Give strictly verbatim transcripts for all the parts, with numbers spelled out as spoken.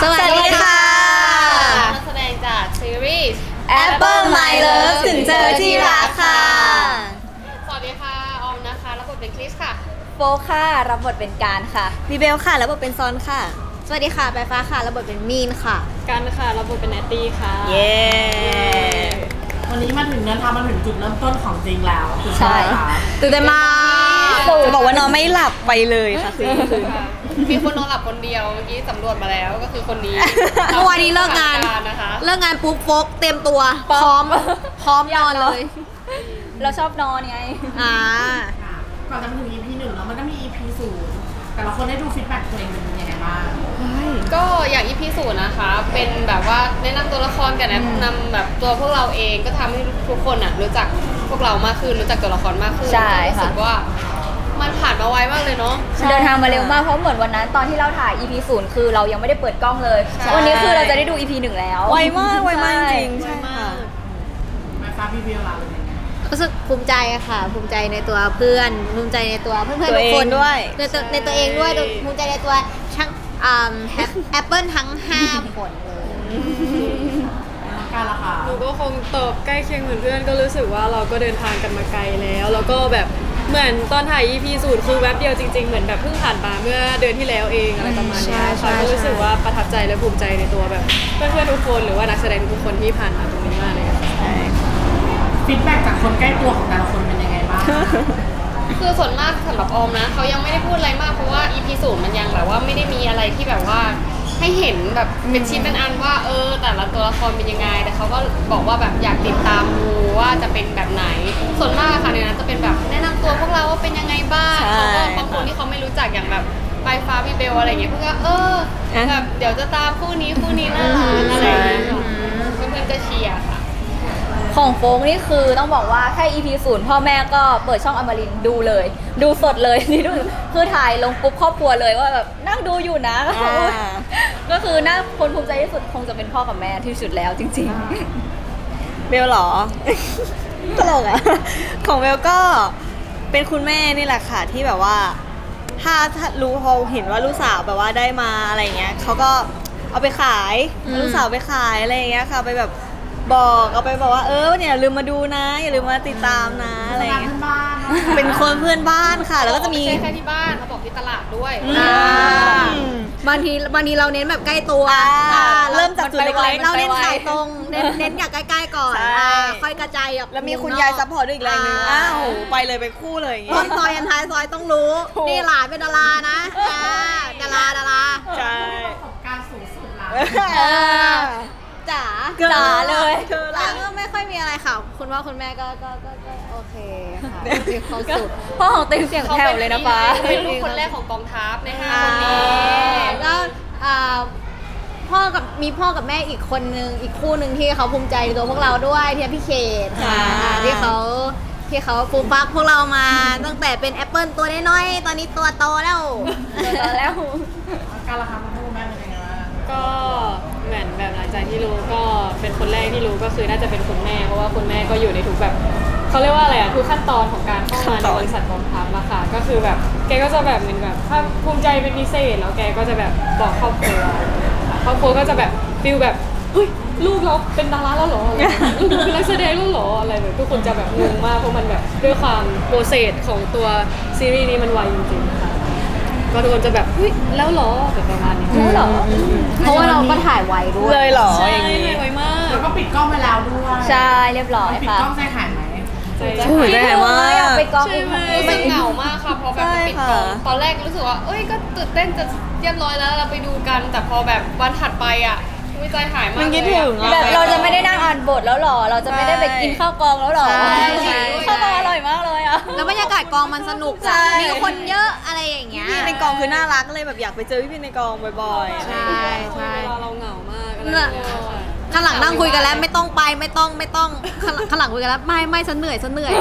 สวัสดีค่ะนักแสดงจากซีรีส์ Apple My Love ถึงเจอที่รักค่ะสวัสดีค่ะออมนะคะรับบทเป็นคริสค่ะโฟค่ะรับบทเป็นการค่ะบีเบลค่ะรับบทเป็นซอนค่ะสวัสดีค่ะใบฟ้าค่ะรับบทเป็นมีนค่ะกันค่ะรับบทเป็นแนตตี้ค่ะเย้วันนี้มาถึงเดินทางมาถึงจุดเริ่มต้นของจริงแล้วใช่ตื่นเต้นมากจะบอกว่านอนไม่หลับไปเลยค่ะคืนมีคนนอนหลับคนเดียวเมื่อกี้สำรวจมาแล้วก็คือคนนี้เมื่อวานนี้เลิกงานเลิกงานปุ๊บโฟกเต็มตัวพร้อมพร้อมนอนเลยเราชอบนอนไงอ่าก่อนจะมาถึง อี พี หนึ่งแล้วมันก็มี อี พี ศูนย์แต่ละคนได้ดูฟีดแบ็กตัวเองเป็นยังไงบ้างก็อย่าง อี พี ศูนย์นะคะเป็นแบบว่าแนะนำตัวละครกันนะนำแบบตัวพวกเราเองก็ทำให้ทุกคนอ่ะรู้จักพวกเรามากขึ้นรู้จักตัวละครมากขึ้นใช่ค่ะรู้สึกว่ามันผ่านมาไวมากเลยเนาะเดินทางมาเร็วมากเพราะเหมือนวันนั้นตอนที่เราถ่าย อี พี ศูนย์คือเรายังไม่ได้เปิดกล้องเลยวันนี้คือเราจะได้ดู อี พี หนึ่งแล้วไวมากไวมากจริงใช่ค่ะมาฟ้าพี่เบลล่ะรู้สึกภูมิใจค่ะภูมิใจในตัวเพื่อนภูมิใจในตัวเพื่อนๆทุกคนด้วยในตัวในตัวเองด้วยภูมิใจในตัวช่างอ่าแอปเปิลทั้งห้าคนเลยการละค่ะหนูก็คงตอบใกล้เคียงเหมือนเพื่อนก็รู้สึกว่าเราก็เดินทางกันมาไกลแล้วแล้วก็แบบเหมือนตอนถ่าย อี พี ศูนย์คือแวบเดียวจริงๆเหมือนแบบเพิ่งผ่านมาเมื่อเดือนที่แล้วเองอะไรประมาณนี้ค่ะก็รู้สึกว่าประทับใจและภูมิใจในตัวแบบเพื่อนๆทุกคนหรือว่านักแสดงทุกคนที่ผ่านมาตรงนี้มากเลยค่ะฟีดแบ็กจากคนใกล้ตัวของแต่ละคนเป็นยังไงบ้างคือส่วนมากสำหรับออมนะเขายังไม่ได้พูดอะไรมากเพราะว่า อี พี ศูนย์มันยังแบบว่าไม่ได้มีอะไรที่แบบว่าให้เห็นแบบเป็นชิ้นเป็นอันว่าเออแต่ละตัวละครเป็นยังไงแต่เขาก็บอกว่าแบบอยากติดตามดูว่าจะเป็นแบบไหนส่วนมากค่ะในนั้นจะเป็นแบบแนะนำตัวพวกเราว่าเป็นยังไงบ้างเขาก็บางคนที่เขาไม่รู้จักอย่างแบบปลายฟ้าบีเบลอะไรอย่างเงี้ยเพื่อนก็เออแบบเดี๋ยวจะตามคู่นี้คู่นี้น่ารักอะไรอย่างเงี้ยเพื่อนๆก็เชียร์ค่ะของโฟกนี่คือต้องบอกว่าแค่ อี พี ศูนย์พ่อแม่ก็เปิดช่องอมรินทร์ดูเลยดูสดเลยนี่ดูคือถ่ายลงปุ๊บครอบครัวเลยว่าแบบนั่งดูอยู่นะก็คือน่าคนภูมิใจที่สุดคงจะเป็นพ่อกับแม่ที่สุดแล้วจริงๆเบลหรอตลกอะของเบลก็เป็นคุณแม่นี่แหละค่ะที่แบบว่าถ้าถ้ารู้พอเห็นว่าลูกสาวแบบว่าได้มาอะไรเงี้ยเขาก็เอาไปขายลูกสาวไปขายอะไรเงี้ยค่ะไปแบบบอกเอาไปบอกว่าเออเนี่ยอย่าลืมมาดูนะอย่าลืมมาติดตามนะอะไรเงี้ยเป็นคนเพื่อนบ้านค่ะแล้วก็จะมีไม่ใช่แค่ที่บ้านเขาบอกที่ตลาดด้วยบางทีบางทีเราเน้นแบบใกล้ตัวเริ่มจากจุดเล็กๆเราเน้นขายตรงเน้นเน้นอยากใกล้ๆก่อนค่อยกระจายออกแล้วมีคุณยายซัพพอร์ตด้วยอีกแรงนึงอ้าวไปเลยไปคู่เลยอย่างเงี้ยซอยอันท้ายซอยต้องรู้นี่หลานเป็นดารานะดาราดาราใช่ประสบการณ์สูงสุดละจ๋าจ๋าเลยแล้วก็ไม่ค่อยมีอะไรค่ะคุณพ่อคุณแม่ก็ก็ก็โอเคค่ะมีความสุขพ่อของเต็มเสียงแผ่วเลยนะฟ้าเป็นลูกคนแรกของกองทัพในห้าคนนี้ก็พ่อกับมีพ่อกับแม่อีกคนนึงอีกคู่หนึ่งที่เขาภูมิใจในตัวพวกเราด้วยที่พี่เขตค่ะที่เขาที่เขาปลูกฟักพวกเรามาตั้งแต่เป็นแอปเปิลตัวน้อยๆตอนนี้ตัวโตแล้วโตแล้วการละครมันพูดแม่เป็นยังไงก็เหมือนแบบหลังจากที่รู้ก็เป็นคนแรกที่รู้ก็คือน่าจะเป็นคุณแม่เพราะว่าคุณแม่ก็อยู่ในทุกแบบเขาเรียกว่าอะไรอะทุกขั้นตอนของการเข้ามาในบริษัทกองทัพอะค่ะก็คือแบบแกก็จะแบบเหมือนแบบถ้าภูมิใจเป็นพิเศษแล้วแกก็จะแบบบอกครอบครัวครอบครัวก็จะแบบฟีลแบบเฮ้ยลูกเราเป็นดาราแล้วเหรอลูกเราเป็นนักแสดงแล้วเหรออะไรแบบทุกคนจะแบบงงมากเพราะมันแบบด้วยความโปรเซสของตัวซีรีส์นี้มันไวจริงๆค่ะก็ทุกคนจะแบบเฮ้ยแล้วเหรอแบบประมาณนี้แล้วเหรอเพราะว่าเราก็ถ่ายไวด้วยเลยเหรอใช่อย่างนี้ไวมากแล้วก็ปิดกล้องไปแล้วด้วยใช่เรียบร้อยค่ะปิดกล้องใจหายไหมใจหายมากปิดกล้องใช่ไหมมันเหงามากค่ะพอแบบปิดกล้องตอนแรกรู้สึกว่าเอ้ยก็ตื่นเต้นจะเรียบร้อยแล้วเราไปดูกันแต่พอแบบวันถัดไปอ่ะใจหายมากมันคิดถึงแบบเราจะไม่ได้นั่งอ่านบทแล้วหรอเราจะไม่ได้ไปกินข้าวกองแล้วหรอข้าวกองอร่อยมากเลยอ่ะแล้วบรรยากาศกองมันสนุกอ่ะมีคนเยอะอะไรอย่างเงี้ยพี่ในกองคือน่ารักเลยแบบอยากไปเจอพี่ในกองบ่อยๆใช่ใช่เราเหงามากข้างหลังนั่งคุยกันแล้วไม่ต้องไปไม่ต้องไม่ต้องข้างหลังคุยกันแล้วไม่ไม่ฉันเหนื่อยฉันเหนื่อย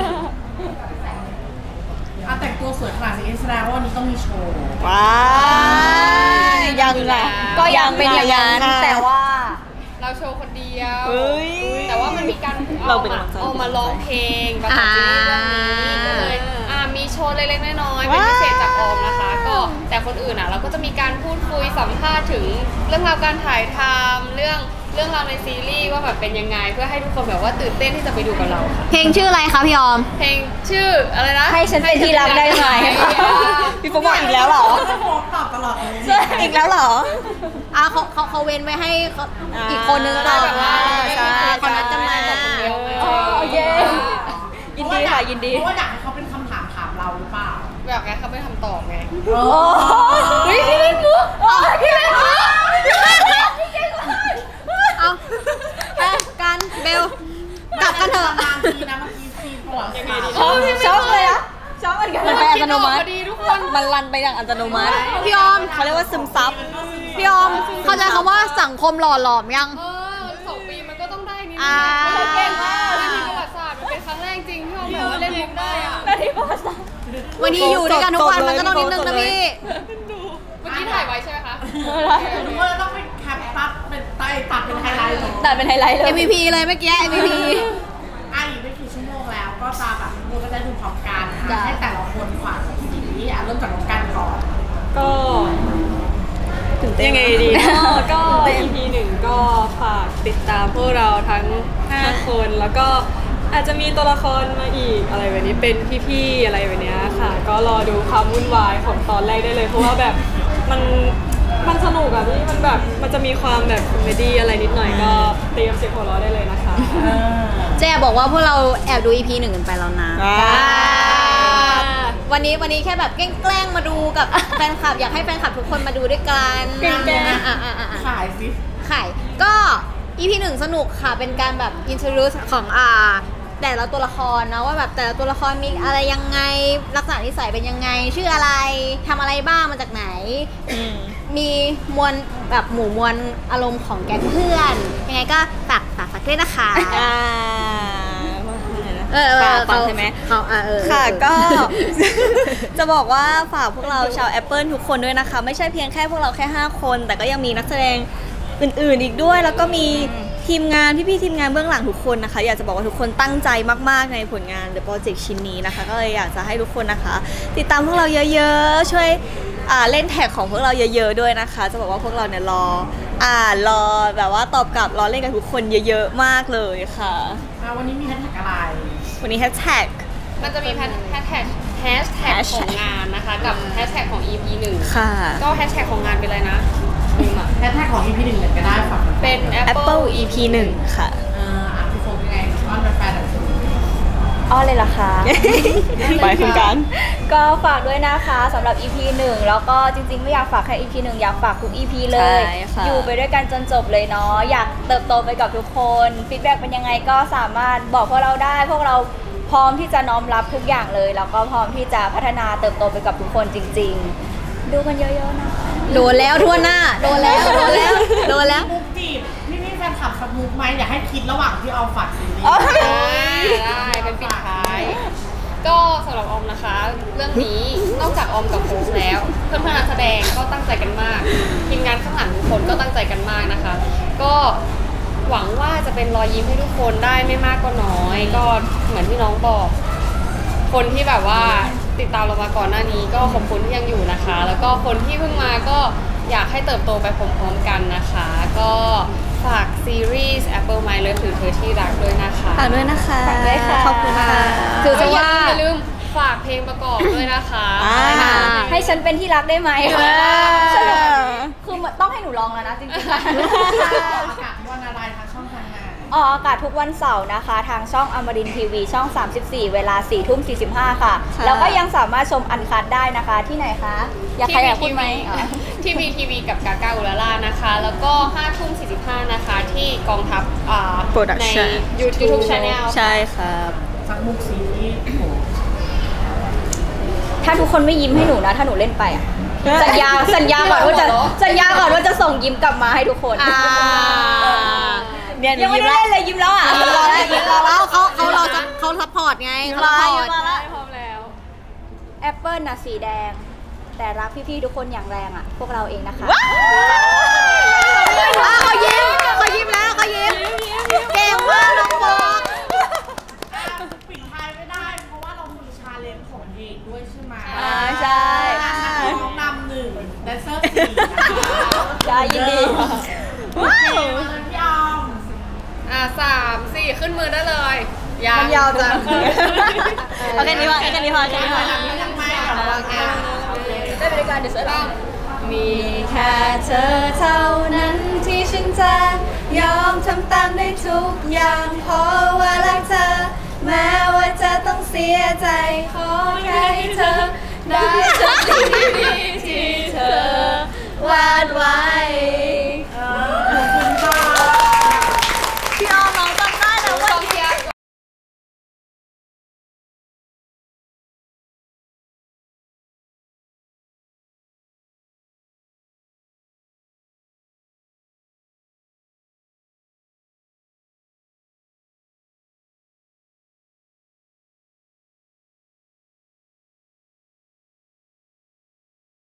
อ่ะแต่งตัวสวยขนาดนี้แสดงว่าวันนี้ต้องมีโชว์ว้าวยังไงก็ยังเป็นอย่างนั้นแต่ว่าเราโชว์คนเดียวแต่ว่ามันมีการเอามาเอามาร้องเพลงประกอบซีรีส์เรื่องนี้ก็เลยมีโชว์เล็กๆน้อยๆเป็นพิเศษจากออมนะคะก็แต่คนอื่นอ่ะเราก็จะมีการพูดคุยสัมภาษณ์ถึงเรื่องราวการถ่ายทำเรื่องเรื่องราวในซีรีส์ว่าแบบเป็นยังไงเพื่อให้ทุกคนแบบว่าตื่นเต้นที่จะไปดูกับเราค่ะเพลงชื่ออะไรคะพี่ออมเพลงชื่ออะไรนะให้ฉันเป็นที่รักได้ไหมพี่โฟบอกอีกแล้วเหรอจะโพสตอบตลอดเลยอีกแล้วเหรออ่ะเขาเขาเขาเว้นไว้ให้เขาอีกคนนึงแล้วแบบว่าใช่เขานัดกันมาแบบคนเดียวเลยโอเคยินดีค่ะยินดีเพราะว่าอยากให้เขาเป็นคำถามถามเราหรือเปล่าแบบไงเขาไม่ทำตอบไงโอ้เฮ้ยพี่เล่นมุกพี่เล่นมุกเอาไปกันเบลกลับกันเถอะนานทีนะเมื่อกี้ซีนประวัติศาสตร์ช็อกช็อกเลยอะช็อกเหมือนกันมันไปอัตโนมัติพอดีทุกคนมันรันไปอย่างอัตโนมัติพี่ออมเขาเรียกว่าซึมซับพี่ออมเข้าใจคำว่าสังคมหล่อหลอมยังเออสองปีมันก็ต้องได้นิดนึอ่างเก่งมากเล่นทีประวัติศาสตร์มันเป็นครั้งแรกจริงที่เราแบบว่าเล่นมุกได้อะนาทีประวัติศาสตร์วันนี้อยู่ด้วยกันทุกวันมันก็ต้องนิดนึงนะพี่เมื่อกี้ถ่ายไว้ใช่ไหมคะทุกคนจะต้องเป็นแคปปั๊บเป็นไตตัดเป็นไฮไลท์เลยแต่เป็นไฮไลท์เลยเอ็ม วี พี เลยเมื่อกี้ เอ็ม วี พีอ่ะอีกไม่กี่ชั่วโมงแล้วก็จะแบบทุกคนก็ได้ดูพร้อมกันอ่ะให้แต่ละคนฝากสีอ่ะเริ่มจากน้องกันก่อนก็ยังไงดีก็ อี พี หนึ่งก็ฝากติดตามพวกเราทั้งห้าคนแล้วก็อาจจะมีตัวละครมาอีกอะไรแบบนี้เป็นพี่ๆอะไรแบบนี้ค่ะ ก็รอดูความวุ่นวายของตอนแรกได้เลย เพราะว่าแบบมันมันสนุกอะพี่มันแบบมันจะมีความแบบคอมเมดี้อะไรนิดหน่อยก็เตรียมเสียงหัวเราะได้เลยนะคะเจ๊บอกว่าพวกเราแอบดู อี พี หนึ่งกันไปแล้วนะอ่าวันนี้วันนี้แค่แบบแกล้งๆมาดูกับ แฟนคลับอยากให้แฟนคลับทุกคนมาดูด้วยกันแกล้งๆอ่ะอ่ะอ่ะอ่ะขายซิขายก็ อี พี หนึ่งสนุกค่ะเป็นการแบบ introduce ของอ่าแต่ละตัวละครนะว่าแบบแต่ละตัวละครมีอะไรยังไงลักษณะนิสัยเป็นยังไง ชื่ออะไรทำอะไรบ้างมาจากไหน มีมวลแบบหมู่มวลอารมณ์ของแก๊งเพื่อนยังไงก็ฝากฝากฝากด้วยนะคะอ่าเออเออฝากฟังเขาใช่ไหมเขาเออเออค่ะเออก็ จะบอกว่าฝากพวกเราชาว Apple ทุกคนด้วยนะคะ ไม่ใช่เพียงแค่พวกเราแค่ ห้า คน แต่ก็ยังมีนักแสดงอื่นๆอีกด้วย แล้วก็มีทีมงานพี่ๆทีมงานเบื้องหลังทุกคนนะคะ อยากจะบอกว่าทุกคนตั้งใจมากๆในผลงาน The Project ชิ้นนี้นะคะ ก็เลยอยากจะให้ทุกคนนะคะ ติดตามพวกเราเยอะๆ ช่วยอ่าเล่นแท็กของพวกเราเยอะๆด้วยนะคะ จะบอกว่าพวกเราเนี่ยรออ่านรอแบบว่าตอบกลับรอเล่นกับทุกคนเยอะๆมากเลยค่ะอ่ะวันนี้มีแฮชแท็กอะไรวันนี้แฮชแท็กมันจะมีแฮชแท็กแฮชแท็กของงานนะคะกับแฮชแท็กของ อี พี หนึ่งค่ะก็แฮชแท็กของงานเป็นอะไรนะลืมอะแฮชแท็กของ อี พี หนึ่งเลยก็ได้ฝากเป็น Apple อี พี หนึ่งค่ะเอ่ออ่ะพี่โฟมยังไงอ้อนแฟนๆหน่อยสิอ้อเลยล่ะคะ ไปคุณกันก็ฝากด้วยนะคะสำหรับ อี พี หนึ่งแล้วก็จริงๆไม่อยากฝากแค่ อี พี หนึ่งอยากฝากทุก อี พี เลยใช่ค่ะอยู่ไปด้วยกันจนจบเลยเนาะอยากเติบโตไปกับทุกคนฟีดแบ็กเป็นยังไงก็สามารถบอกพวกเราได้ พวกเราพร้อมที่จะน้อมรับทุกอย่างเลย แล้วก็พร้อมที่จะพัฒนาเติบโตไปกับทุกคนจริง ๆ ดูกันเยอะๆนะคะโดนแล้วทั่วหน้า โดนแล้ว โดนแล้ว โดนแล้วมุกจีบพี่พี่ๆแฟนคลับสักมุกไหมอยากให้คิดระหว่างที่เอาฝากซีรีส์ได้เป็นปิดท้าย ก็สำหรับออมนะคะ เรื่องนี้นอกจากออมกับโค้ชแล้ว เพื่อนเพื่อนนักแสดงก็ตั้งใจกันมากทีมงานข้างหลังทุกคนก็ตั้งใจกันมากนะคะ ก็หวังว่าจะเป็นรอยยิ้มให้ทุกคนได้ไม่มากก็น้อย ก็เหมือนที่น้องบอก คนที่แบบว่าติดตามเรามาก่อนหน้านี้ ก็ขอบคุณที่ยังอยู่นะคะ แล้วก็คนที่เพิ่งมาก็อยากให้เติบโตไปพร้อมๆกันนะคะ ก็ฝากซีรีส์ Apple My Love ถือเธอที่รักด้วยนะคะฝากด้วยนะคะฝากด้วยค่ะขอบคุณค่ะถือซะว่าอย่าลืมฝากเพลงประกอบด้วยนะคะอ่าอะไรนะให้ฉันเป็นที่รักได้ไหมเออคือต้องให้หนูลองแล้วนะจริงๆอากาศวันอะไรทางช่องทางไหนออกอากาศทุกวันเสาร์นะคะ ทางช่องอมรินทร์ทีวีช่อง สามสิบสี่ เวลา สี่ทุ่มสี่สิบห้า ค่ะค่ะแล้วก็ยังสามารถชมอันคัดได้นะคะที่ไหนคะ อยากใครอยากพูดไหมอ๋อทีวีทีวีกับกากาอุลาล่านะคะ แล้วก็ห้าทุ่มสี่สิบห้านะคะ ที่กองทัพอ่า Production ใน YouTube Channel ใช่ครับสักมุกซีรีส์โอ้โหถ้าทุกคนไม่ยิ้มให้หนูนะ ถ้าหนูเล่นไปอ่ะ สัญญาสัญญาก่อนว่าจะสัญญาก่อนว่าจะส่งยิ้มกลับมาให้ทุกคนอ่าเนี่ยหนูยังไม่ยิ้มได้แล้วเล่นเลยยิ้มแล้วอ่ะรอแล้วรอแล้วเขาเขาเราจะเขาซัพพอร์ตไงเขาซัพพอร์ตได้พร้อมแล้วแอปเปิลน่ะสีแดง แต่รักพี่ๆทุกคนอย่างแรงอ่ะ พวกเราเองนะคะอ่ะเขายิ้มเขายิ้มแล้วเขายิ้มเก่งมากน้องบอกปิดท้ายไม่ได้ เพราะว่าเรามีชาเลนจ์ของเด็กด้วยใช่ไหมอ่าใช่อ่ะยินดีว้าวมาเลยพี่ออมอ่ะสามสี่ขึ้นมือได้เลยมันยาวจังเอาแค่นี้พอเอาแค่นี้พอแค่นี้พอยังไม่เดี๋ยวเราแค่ได้บริการเดี๋ยวเสร็จแล้วมีแค่เธอเท่านั้นที่ฉันจะยอมทำตามได้ทุกอย่างเพราะว่ารักเธอ แม้ว่าจะต้องเสียใจขอแค่ให้เธอได้จำดี